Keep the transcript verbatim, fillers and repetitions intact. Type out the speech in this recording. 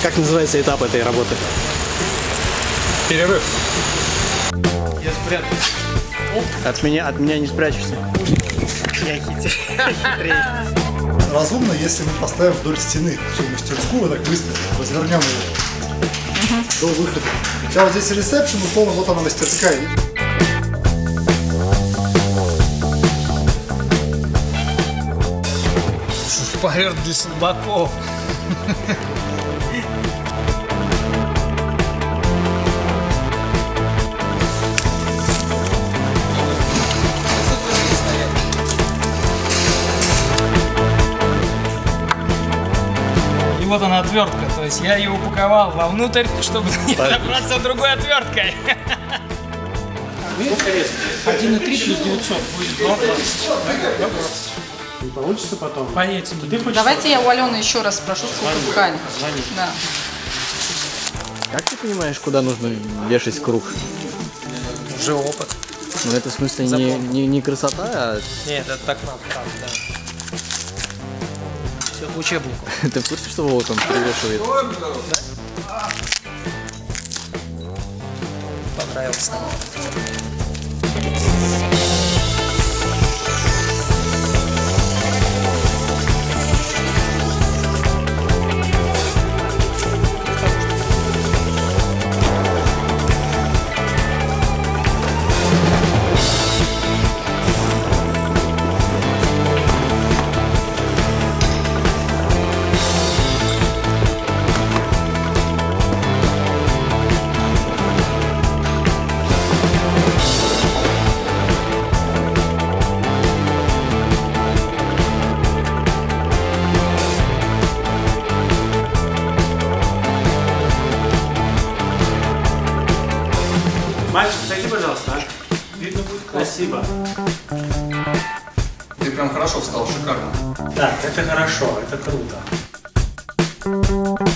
Как называется этап этой работы? Перерыв. Я спрятался. От меня, от меня не спрячешься. Я хитрее. Разумно, если мы поставим вдоль стены всю мастерскую, вот так быстро развернем ее угу. до выхода. Сейчас вот здесь ресепшн, условно, вот она мастерская. Полет для слабаков. И вот она отвертка, то есть я ее упаковал вовнутрь, чтобы не добраться другой отверткой. один и три плюс девятьсот будет два двадцать. Не получится потом? Поедем. Давайте я у Алены еще раз спрошу, сколько ткани. Звони. Да. Как ты понимаешь, куда нужно вешать круг? Уже опыт. Ну это в смысле не, не, не красота, а... Нет, это так надо, так, да. Все по учебнику. Ты в курсе, что вот он привешивает? Да? Понравился. Мальчик, зайди, пожалуйста, а? Видно будет. Спасибо. Ты прям хорошо встал, шикарно. Так, это хорошо, это круто.